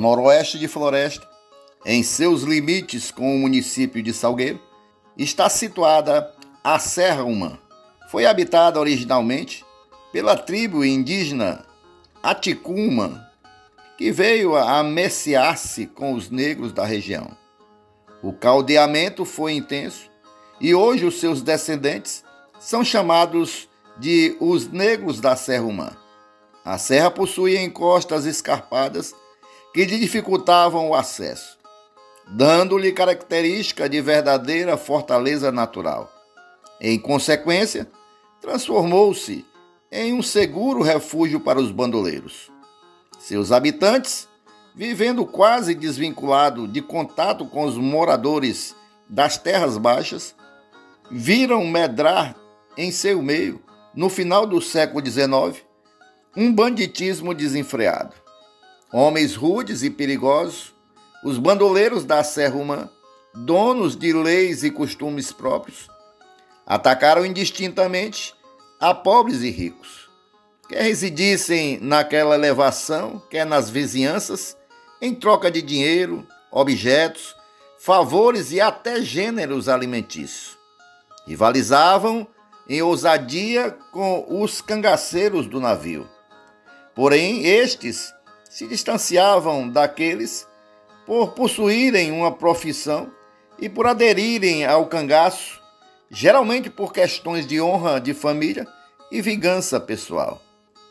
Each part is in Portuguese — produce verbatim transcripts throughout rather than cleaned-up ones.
noroeste de Floresta, em seus limites com o município de Salgueiro, está situada a Serra Humã. Foi habitada originalmente pela tribo indígena Aticuma, que veio a ameciar-se com os negros da região. O caldeamento foi intenso e hoje os seus descendentes são chamados de os negros da Serra Humã. A serra possuía encostas escarpadas que lhe dificultavam o acesso, dando-lhe característica de verdadeira fortaleza natural. Em consequência, transformou-se em um seguro refúgio para os bandoleiros. Seus habitantes, vivendo quase desvinculado de contato com os moradores das terras baixas, viram medrar em seu meio, no final do século dezenove, um banditismo desenfreado. Homens rudes e perigosos, os bandoleiros da Serra Humã, donos de leis e costumes próprios, atacaram indistintamente a pobres e ricos, quer residissem naquela elevação, quer nas vizinhanças, em troca de dinheiro, objetos, favores e até gêneros alimentícios. Rivalizavam em ousadia com os cangaceiros do navio. Porém, estes se distanciavam daqueles por possuírem uma profissão e por aderirem ao cangaço, geralmente por questões de honra de família e vingança pessoal.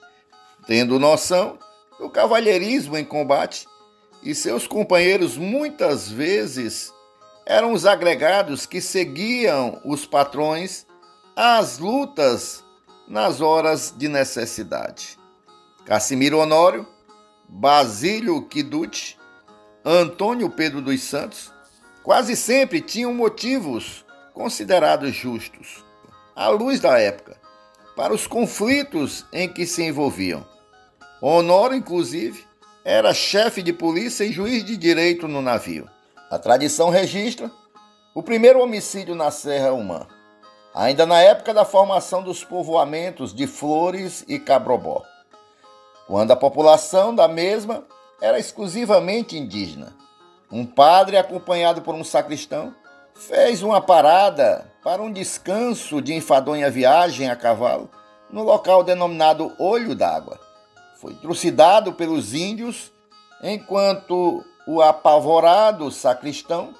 Tendo noção do cavalheirismo em combate, e seus companheiros muitas vezes eram os agregados que seguiam os patrões às lutas nas horas de necessidade. Cassimiro Honório, Basílio Quidute, Antônio Pedro dos Santos, quase sempre tinham motivos considerados justos, à luz da época, para os conflitos em que se envolviam. Honório, inclusive, era chefe de polícia e juiz de direito no navio. A tradição registra o primeiro homicídio na Serra Humã, ainda na época da formação dos povoamentos de Flores e Cabrobó, quando a população da mesma era exclusivamente indígena. Um padre, acompanhado por um sacristão, fez uma parada para um descanso de enfadonha viagem a cavalo no local denominado Olho d'Água. Foi trucidado pelos índios, enquanto o apavorado sacristão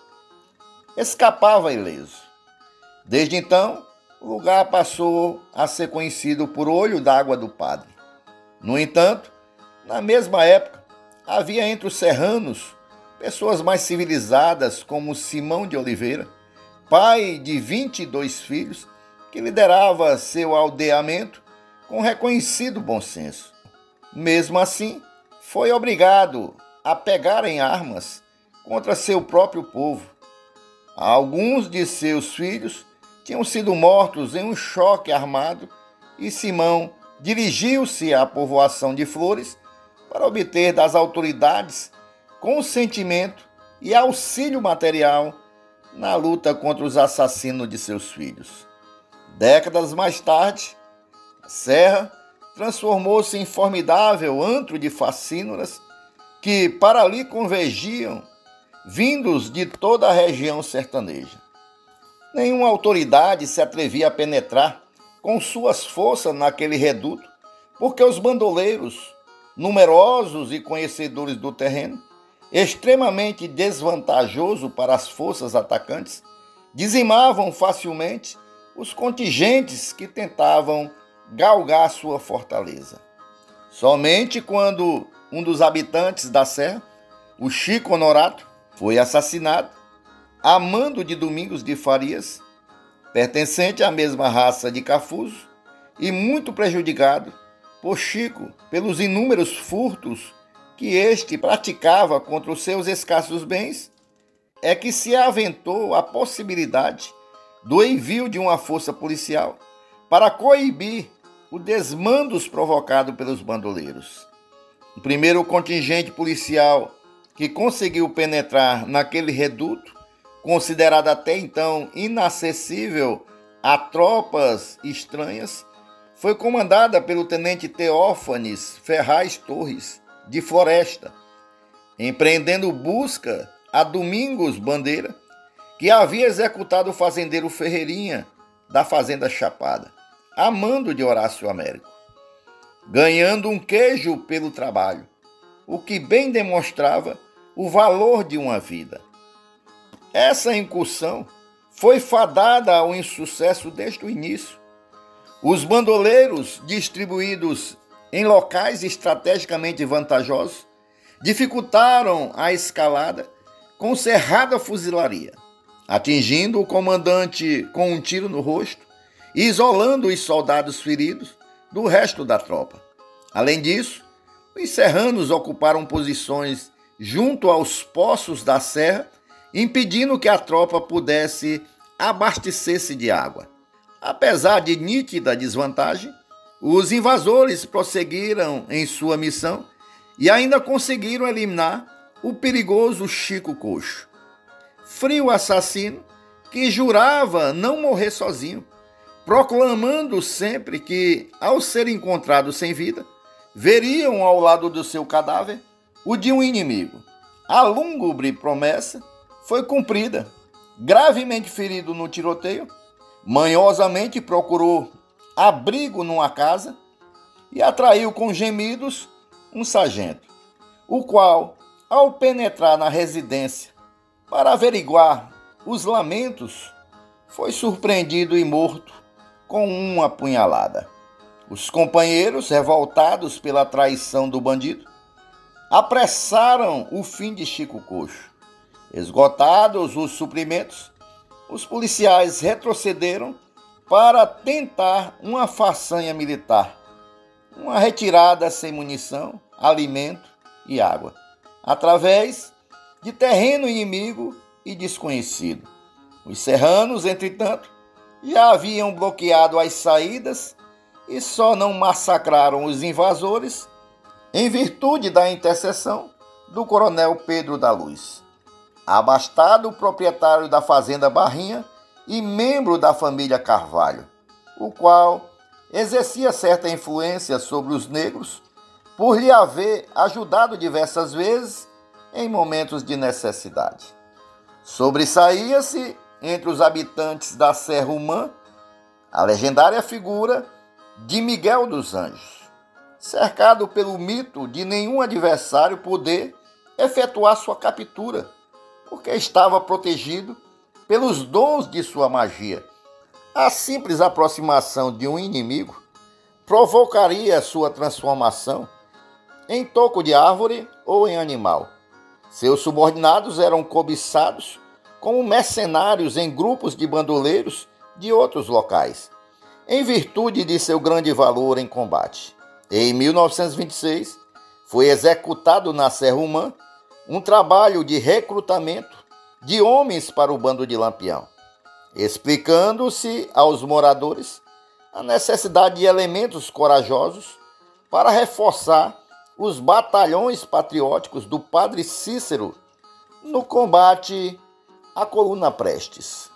escapava ileso. Desde então, o lugar passou a ser conhecido por Olho d'Água do Padre. No entanto, na mesma época, havia entre os serranos pessoas mais civilizadas, como Simão de Oliveira, pai de vinte e dois filhos, que liderava seu aldeamento com reconhecido bom senso. Mesmo assim, foi obrigado a pegar em armas contra seu próprio povo. Alguns de seus filhos tinham sido mortos em um choque armado e Simão dirigiu-se à povoação de Flores para obter das autoridades consentimento e auxílio material na luta contra os assassinos de seus filhos. Décadas mais tarde, a Serra transformou-se em formidável antro de facínoras que para ali convergiam, vindos de toda a região sertaneja. Nenhuma autoridade se atrevia a penetrar com suas forças naquele reduto, porque os bandoleiros, numerosos e conhecedores do terreno, extremamente desvantajoso para as forças atacantes, dizimavam facilmente os contingentes que tentavam galgar sua fortaleza. Somente quando um dos habitantes da serra, o Chico Honorato, foi assassinado, a mando de Domingos de Farias, pertencente à mesma raça de Cafuso, e muito prejudicado por Chico pelos inúmeros furtos que este praticava contra os seus escassos bens, é que se aventou a possibilidade do envio de uma força policial para coibir o desmandos provocado pelos bandoleiros. O primeiro contingente policial que conseguiu penetrar naquele reduto, considerado até então inacessível a tropas estranhas, foi comandada pelo tenente Teófanes Ferraz Torres, de Floresta, empreendendo busca a Domingos Bandeira, que havia executado o fazendeiro Ferreirinha da Fazenda Chapada, a mando de Horácio Américo, ganhando um queijo pelo trabalho, o que bem demonstrava o valor de uma vida. Essa incursão foi fadada ao insucesso desde o início. Os bandoleiros, distribuídos em locais estrategicamente vantajosos, dificultaram a escalada com cerrada fuzilaria, atingindo o comandante com um tiro no rosto e isolando os soldados feridos do resto da tropa. Além disso, os serranos ocuparam posições junto aos poços da serra, impedindo que a tropa pudesse abastecer-se de água. Apesar de nítida desvantagem, os invasores prosseguiram em sua missão e ainda conseguiram eliminar o perigoso Chico Coxo, frio assassino que jurava não morrer sozinho, proclamando sempre que, ao ser encontrado sem vida, veriam ao lado do seu cadáver o de um inimigo. A lúgubre promessa foi cumprida. Gravemente ferido no tiroteio, manhosamente procurou abrigo numa casa e atraiu com gemidos um sargento, o qual, ao penetrar na residência para averiguar os lamentos, foi surpreendido e morto com uma apunhalada. Os companheiros, revoltados pela traição do bandido, apressaram o fim de Chico Coxo. Esgotados os suprimentos, os policiais retrocederam para tentar uma façanha militar, uma retirada sem munição, alimento e água, através de terreno inimigo e desconhecido. Os serranos, entretanto, já haviam bloqueado as saídas e só não massacraram os invasores em virtude da intercessão do coronel Pedro da Luz, abastado proprietário da fazenda Barrinha e membro da família Carvalho, o qual exercia certa influência sobre os negros por lhe haver ajudado diversas vezes em momentos de necessidade. Sobressaía-se entre os habitantes da Serra Humã a legendária figura de Miguel dos Anjos, cercado pelo mito de nenhum adversário poder efetuar sua captura, porque estava protegido pelos dons de sua magia. A simples aproximação de um inimigo provocaria sua transformação em toco de árvore ou em animal. Seus subordinados eram cobiçados como mercenários em grupos de bandoleiros de outros locais, em virtude de seu grande valor em combate. Em mil novecentos e vinte e seis, foi executado na Serra Humã um trabalho de recrutamento de homens para o bando de Lampião, explicando-se aos moradores a necessidade de elementos corajosos para reforçar os batalhões patrióticos do padre Cícero no combate à coluna Prestes.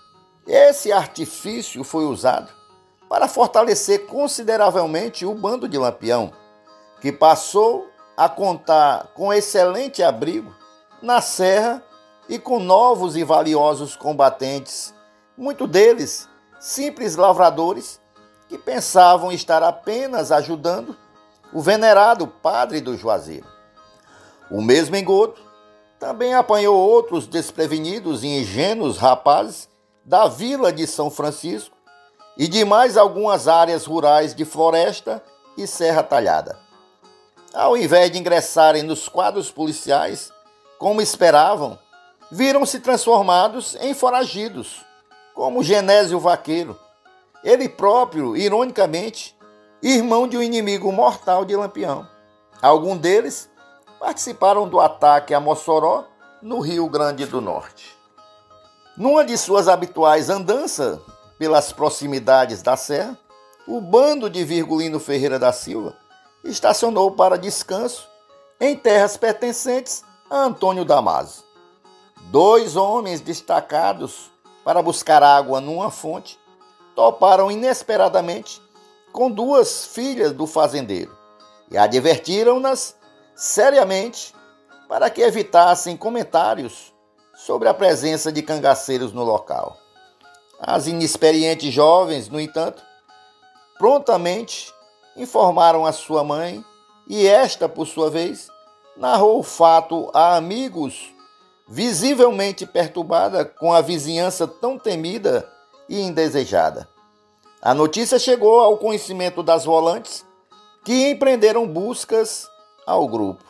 Esse artifício foi usado para fortalecer consideravelmente o bando de Lampião, que passou a contar com excelente abrigo na serra e com novos e valiosos combatentes, muitos deles simples lavradores que pensavam estar apenas ajudando o venerado padre do Juazeiro. O mesmo engodo também apanhou outros desprevenidos e ingênuos rapazes da vila de São Francisco e de mais algumas áreas rurais de Floresta e Serra Talhada. Ao invés de ingressarem nos quadros policiais, como esperavam, viram-se transformados em foragidos, como Genésio Vaqueiro, ele próprio, ironicamente, irmão de um inimigo mortal de Lampião. Alguns deles participaram do ataque a Mossoró, no Rio Grande do Norte. Numa de suas habituais andanças pelas proximidades da serra, o bando de Virgulino Ferreira da Silva estacionou para descanso em terras pertencentes a Antônio Damasio. Dois homens destacados para buscar água numa fonte toparam inesperadamente com duas filhas do fazendeiro e advertiram-nas seriamente para que evitassem comentários sobre a presença de cangaceiros no local. As inexperientes jovens, no entanto, prontamente informaram a sua mãe e esta, por sua vez, narrou o fato a amigos, visivelmente perturbada com a vizinhança tão temida e indesejada. A notícia chegou ao conhecimento das volantes, que empreenderam buscas ao grupo.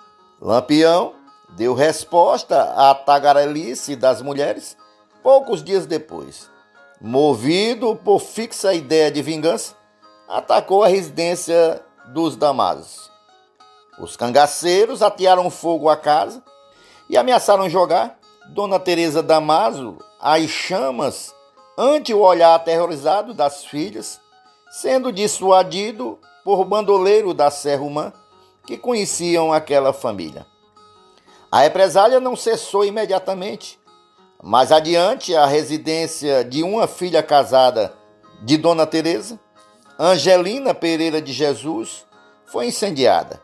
Lampião deu resposta à tagarelice das mulheres poucos dias depois. Movido por fixa ideia de vingança, atacou a residência dos Damasos. Os cangaceiros atearam fogo à casa e ameaçaram jogar Dona Teresa Damaso às chamas ante o olhar aterrorizado das filhas, sendo dissuadido por bandoleiro da Serra Humã que conheciam aquela família. A represália não cessou imediatamente. Mais adiante, a residência de uma filha casada de Dona Teresa, Angelina Pereira de Jesus, foi incendiada.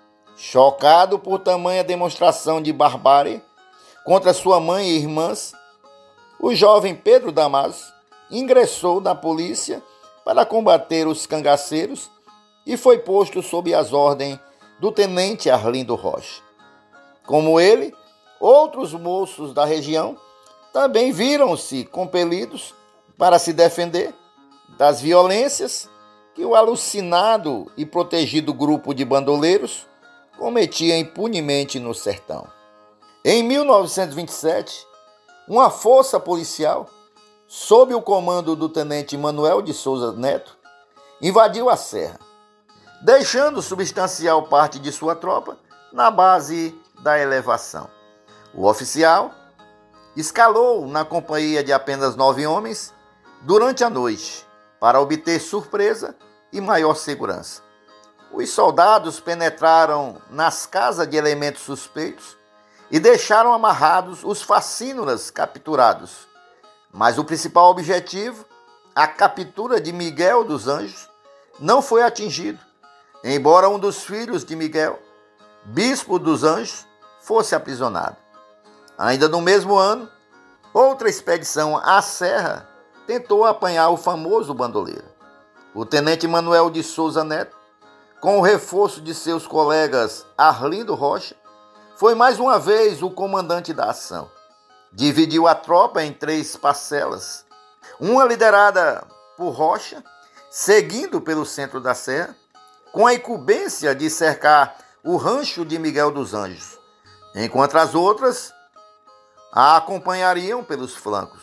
Chocado por tamanha demonstração de barbárie contra sua mãe e irmãs, o jovem Pedro Damaso ingressou na polícia para combater os cangaceiros e foi posto sob as ordens do tenente Arlindo Rocha. Como ele, outros moços da região também viram-se compelidos para se defender das violências que o alucinado e protegido grupo de bandoleiros cometia impunemente no sertão. Em mil novecentos e vinte e sete, uma força policial, sob o comando do tenente Manuel de Souza Neto, invadiu a serra, deixando substancial parte de sua tropa na base da elevação. O oficial escalou na companhia de apenas nove homens durante a noite para obter surpresa e maior segurança. Os soldados penetraram nas casas de elementos suspeitos e deixaram amarrados os facínoras capturados. Mas o principal objetivo, a captura de Miguel dos Anjos, não foi atingido, embora um dos filhos de Miguel, bispo dos Anjos, fosse aprisionado. Ainda no mesmo ano, outra expedição à serra tentou apanhar o famoso bandoleiro. O tenente Manuel de Souza Neto, com o reforço de seus colegas Arlindo Rocha, foi mais uma vez o comandante da ação. Dividiu a tropa em três parcelas, uma liderada por Rocha, seguindo pelo centro da serra, com a incumbência de cercar o rancho de Miguel dos Anjos, enquanto as outras a acompanhariam pelos flancos.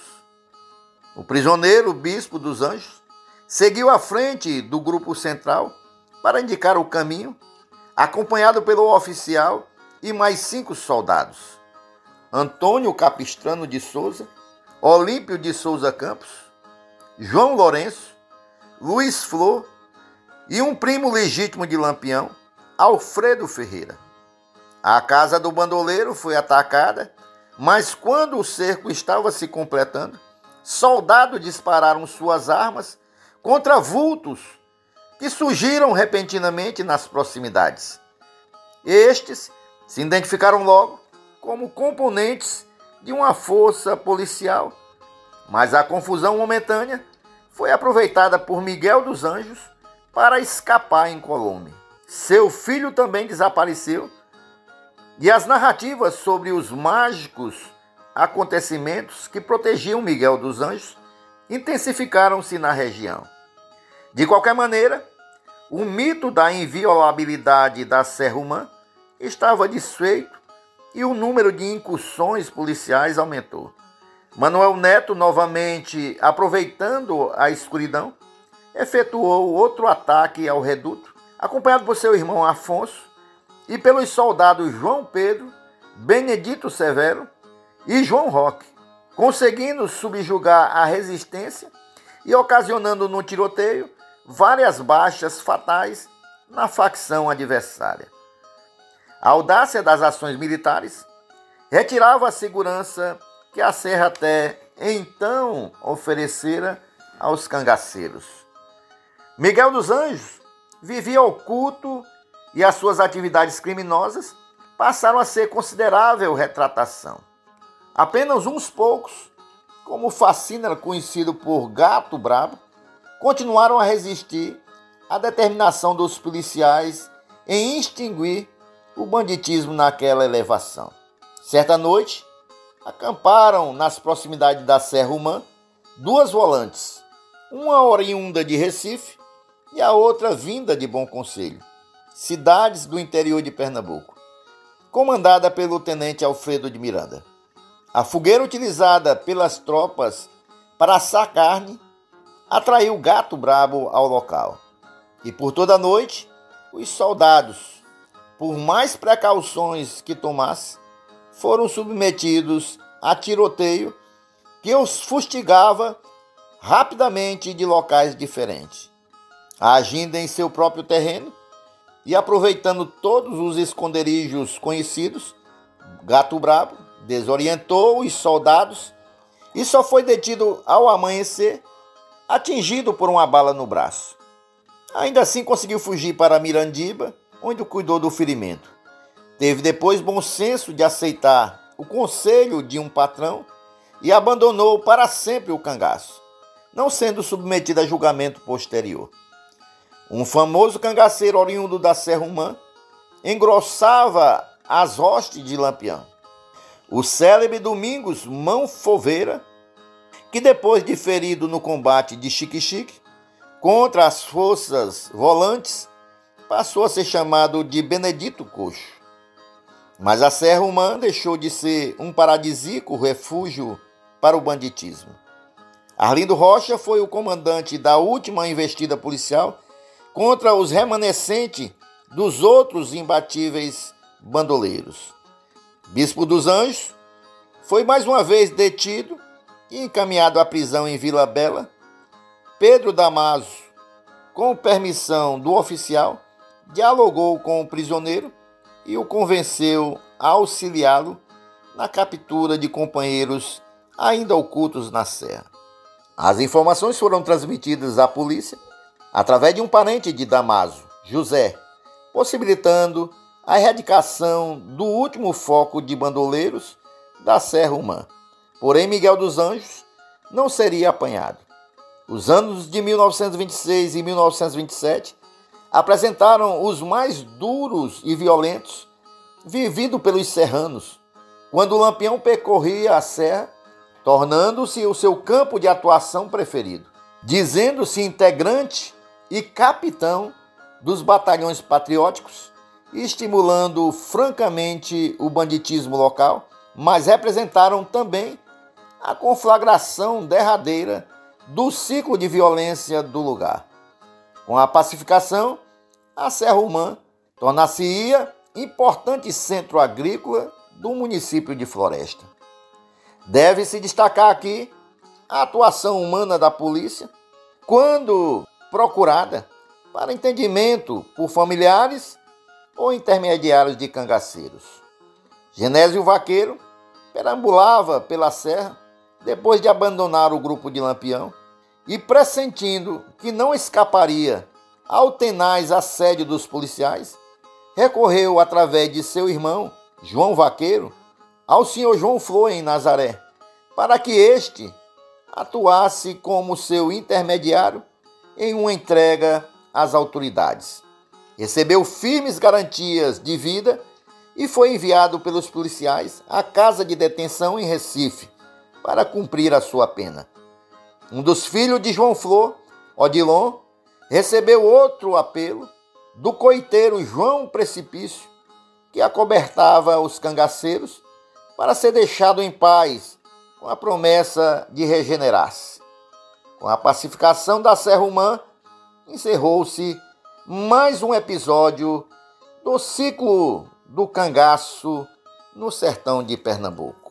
O prisioneiro bispo dos Anjos seguiu à frente do grupo central para indicar o caminho, acompanhado pelo oficial e mais cinco soldados: Antônio Capistrano de Souza, Olímpio de Souza Campos, João Lourenço, Luiz Flor e um primo legítimo de Lampião, Alfredo Ferreira. A casa do bandoleiro foi atacada, mas quando o cerco estava se completando, soldados dispararam suas armas contra vultos que surgiram repentinamente nas proximidades. Estes se identificaram logo como componentes de uma força policial, mas a confusão momentânea foi aproveitada por Miguel dos Anjos para escapar incólume. Seu filho também desapareceu e as narrativas sobre os mágicos acontecimentos que protegiam Miguel dos Anjos intensificaram-se na região. De qualquer maneira, o mito da inviolabilidade da Serra Humã estava desfeito e o número de incursões policiais aumentou. Manuel Neto, novamente aproveitando a escuridão, efetuou outro ataque ao reduto, acompanhado por seu irmão Afonso e pelos soldados João Pedro, Benedito Severo e João Roque, conseguindo subjugar a resistência e ocasionando no tiroteio várias baixas fatais na facção adversária. A audácia das ações militares retirava a segurança que a serra até então oferecera aos cangaceiros. Miguel dos Anjos vivia oculto e as suas atividades criminosas passaram a ser considerável retratação. Apenas uns poucos, como o Facínora, conhecido por Gato Brabo, continuaram a resistir à determinação dos policiais em extinguir o banditismo naquela elevação. Certa noite, acamparam nas proximidades da Serra Humã duas volantes, uma oriunda de Recife e a outra vinda de Bom Conselho, cidades do interior de Pernambuco, comandada pelo tenente Alfredo de Miranda. A fogueira utilizada pelas tropas para assar carne atraiu Gato Brabo ao local. E por toda a noite, os soldados, por mais precauções que tomassem, foram submetidos a tiroteio que os fustigava rapidamente de locais diferentes. Agindo em seu próprio terreno e aproveitando todos os esconderijos conhecidos, Gato Brabo desorientou os soldados e só foi detido ao amanhecer, atingido por uma bala no braço. Ainda assim conseguiu fugir para Mirandiba, onde cuidou do ferimento. Teve depois bom senso de aceitar o conselho de um patrão e abandonou para sempre o cangaço, não sendo submetido a julgamento posterior. Um famoso cangaceiro oriundo da Serra Humã engrossava as hostes de Lampião. O célebre Domingos Mão Foveira, que depois de ferido no combate de Xique-Xique contra as forças volantes, passou a ser chamado de Benedito Coxo. Mas a Serra Humã deixou de ser um paradisíaco refúgio para o banditismo. Arlindo Rocha foi o comandante da última investida policial contra os remanescentes dos outros imbatíveis bandoleiros. Bispo dos Anjos foi mais uma vez detido e encaminhado à prisão em Vila Bela. Pedro Damaso, com permissão do oficial, dialogou com o prisioneiro e o convenceu a auxiliá-lo na captura de companheiros ainda ocultos na serra. As informações foram transmitidas à polícia através de um parente de Damaso, José, possibilitando a erradicação do último foco de bandoleiros da Serra Humã. Porém, Miguel dos Anjos não seria apanhado. Os anos de mil novecentos e vinte e seis e mil novecentos e vinte e sete apresentaram os mais duros e violentos vividos pelos serranos, quando o Lampião percorria a serra, tornando-se o seu campo de atuação preferido, dizendo-se integrante e capitão dos batalhões patrióticos, estimulando francamente o banditismo local, mas representaram também a conflagração derradeira do ciclo de violência do lugar. Com a pacificação, a Serra Humã tornar-se-ia importante centro agrícola do município de Floresta. Deve-se destacar aqui a atuação humana da polícia, quando procurada para entendimento por familiares ou intermediários de cangaceiros. Genésio Vaqueiro perambulava pela serra depois de abandonar o grupo de Lampião e, pressentindo que não escaparia ao tenaz assédio dos policiais, recorreu através de seu irmão, João Vaqueiro, ao senhor João Flor em Nazaré, para que este atuasse como seu intermediário em uma entrega às autoridades. Recebeu firmes garantias de vida e foi enviado pelos policiais à casa de detenção em Recife para cumprir a sua pena. Um dos filhos de João Flor, Odilon, recebeu outro apelo do coiteiro João Precipício, que acobertava os cangaceiros, para ser deixado em paz, com a promessa de regenerar-se. Com a pacificação da Serra Humã, encerrou-se mais um episódio do ciclo do cangaço no sertão de Pernambuco.